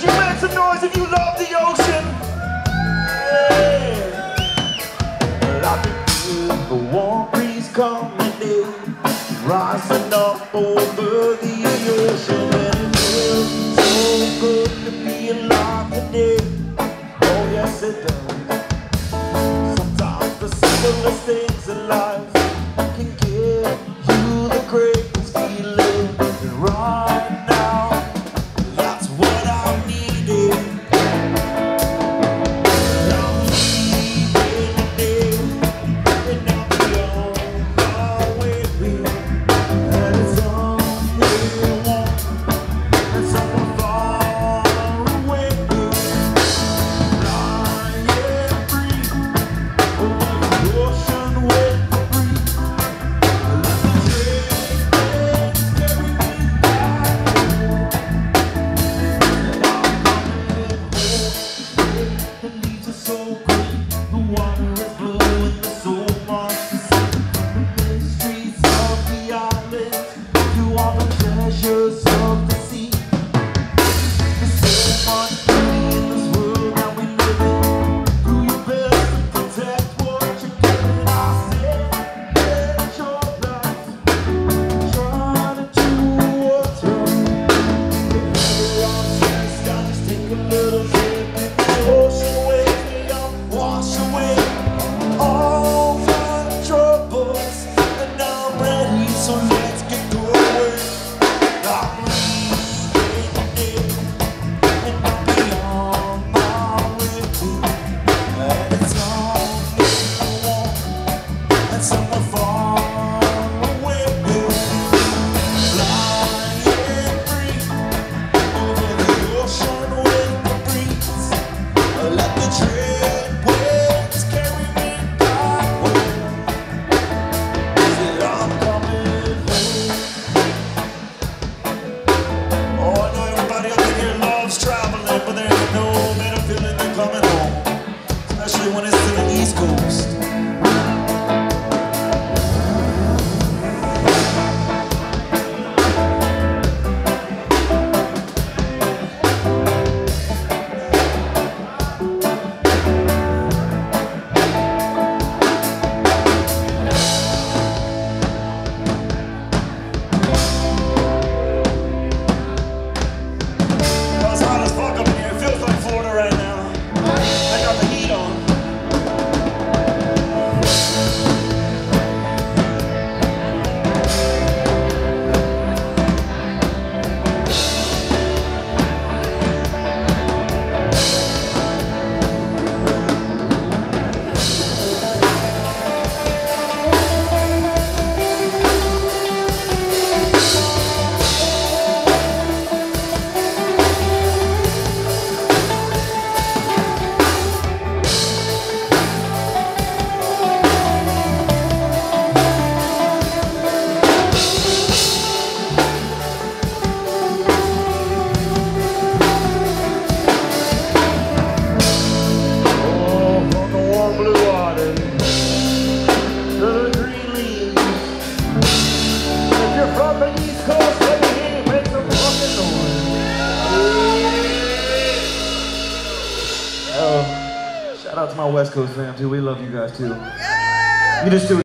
you make some noise if you love the ocean? Yeah. Well, I can feel the warm breeze coming in, rising up over the ocean, and it feels so good to be alive today. Oh yes it does. Sometimes the simplest things in life can give you the greatest feeling. And right now, that's what I'm needing. I'm leaving today, and I'll be on my way. And it's something warm, and somewhere far away. Flying free over the ocean with the breeze. Let the trade winds carry me back home. And I'm coming home. The leaves are so green, the water is blue, and there's so much to see. The mysteries of the islands, you are the treasures of the sea. There's so much beauty in this world that we live in. Do your best to protect what you're giving. I said, let your light shine into the water. Everyone's stressed out, just take a little trip in the ocean waves. May I wash away all my troubles, and I'm ready, so let's get going. I'm leaving, and I'll be on my way. And it's something warm, and somewhere far away. Flying free over the ocean with the breeze. Let the trade winds carry me back home. Said I'm coming home. Oh, I know everybody up in here loves traveling, but there ain't no better feeling than coming home, especially when it's to the East Coast. It's hot as fuck up in here. It feels like Florida right now. I got the heat on. From the warm blue water to the green leaves. If you're from the East Coast, let me hear you make some fucking noise. Oh, shout out to my West Coast fam too. We love you guys too. You just do